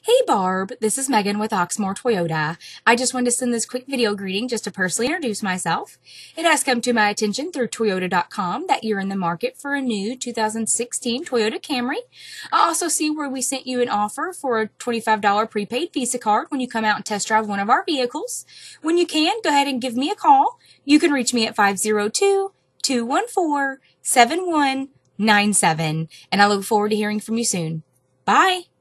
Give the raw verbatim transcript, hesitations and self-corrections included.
Hey Barb, this is Megan with Oxmoor Toyota. I just wanted to send this quick video greeting just to personally introduce myself. It has come to my attention through Toyota dot com that you're in the market for a new two thousand sixteen Toyota Camry. I also see where we sent you an offer for a twenty-five dollar prepaid Visa card when you come out and test drive one of our vehicles. When you can, go ahead and give me a call. You can reach me at five zero two, two one four, seven one nine seven, and I look forward to hearing from you soon. Bye!